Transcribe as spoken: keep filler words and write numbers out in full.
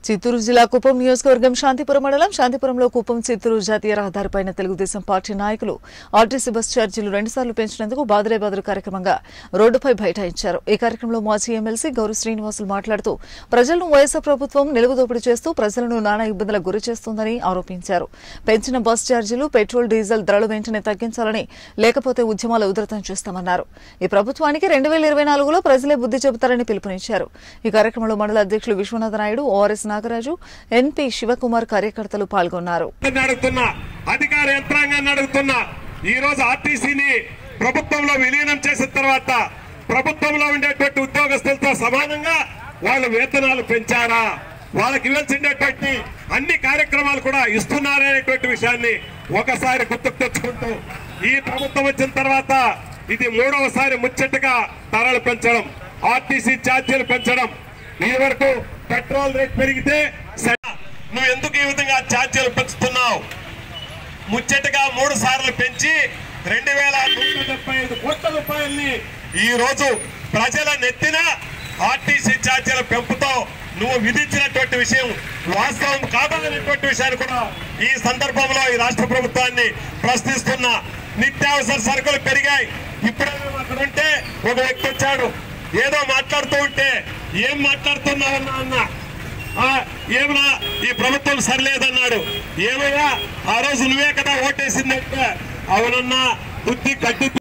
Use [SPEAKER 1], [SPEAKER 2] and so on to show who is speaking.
[SPEAKER 1] చిత్తూరు జిల్లా కుప్పం నియోజకవర్గం శాంతిపురం మండలం శాంతిపురంలో కుప్పం చిత్తూరు జాతీయ రహదారిపైన తెలుగుదేశం పార్టీ నాయకులు ఆర్టీసీ బస్ ఛార్జీలు రెండుసార్లు పెంచినందుకు బాదురే బాదురు కార్యక్రమంగా రోడ్డుపై బైఠాయించారు। ఈ కార్యక్రమంలో మాజీ ఎమ్మెల్సీ గౌరీ శ్రీనివాసులు మాట్లాడుతూ ప్రజలను వైఎస్ఆర్ ప్రభుత్వం నిలువుదోపిడీ చేస్తూ ప్రజలను నానా ఇబ్బందులకు గురి చేస్తోందని ఆరోపించారు। పెంచిన బస్ ఛార్జీలు పెట్రోల్ డీజిల్ ధరలు వెంటనే తగ్గించాలని లేకపోతే ఉద్యమాలు ఉధృతం చేస్తామన్నారు। ఈ ప్రభుత్వానికి రెండు వేల ఇరవై నాలుగులో ప్రజలే బుద్ధి చెబుతారని పిలుపునిచ్చారు। ఈ కార్యక్రమంలో మండల అధ్యక్షులు విశ్వనాథ నాయుడు, ఓఆర్ఎస్ నాగరాజు, ఎన్పీ శివకుమార్ కార్యకర్తలు పాల్గొన్నారు।
[SPEAKER 2] అధికార యంత్రాంగాన్ని అడుగుతున్నా, ఈ రోజు ఆర్టీసీని ప్రభుత్వంలో విలీనం చేసిన తర్వాత ప్రభుత్వంలో ఉండేటువంటి ఉద్యోగస్తులతో సమానంగా వాళ్ళ వేతనాలు పెంచారా, వాళ్ళకి ఇవ్వాల్సినటువంటి అన్ని కార్యక్రమాలు కూడా ఇస్తున్నారనేటువంటి విషయాన్ని ఒకసారి గుర్తుకు తెచ్చుకుంటూ, ఈ ప్రభుత్వం వచ్చిన తర్వాత ఇది మూడవసారి ముచ్చటగా ధరలు పెంచడం, ఆర్టీసీ ఛార్జీలు పెంచడం। ఈ వరకు పెట్రోల్ రేట్ పెరిగితే నువ్వు ఎందుకు ఈ విధంగా ఛార్జీలు పెంచుతున్నావు? ముచ్చటగా మూడు సార్లు పెంచి రెండు వేల నూట డెబ్బై ఐదు కోట్ల రూపాయల్ని ఈ రోజు ప్రజల నెత్తిన ఆర్టీసీ ఛార్జీల పెంపుతో నువ్వు విధించినటువంటి విషయం వాస్తవం కాదనేటువంటి విషయాన్ని కూడా ఈ సందర్భంలో ఈ రాష్ట్ర ప్రభుత్వాన్ని ప్రశ్నిస్తున్నా। నిత్యావసర సరుకులు పెరిగాయి। ఇప్పుడే అక్కడ ఉంటే ఒక వ్యక్తి వచ్చాడు, ఏదో మాట్లాడుతూ ఉంటే ఏం మాట్లాడుతున్నావన్నా అన్న ఏమన్నా ఈ ప్రభుత్వం సరిలేదన్నాడు। ఏమయ్యా ఆ రోజు నువ్వే కదా ఓటేసిందంటే అవునన్నా బుద్ధి కట్టి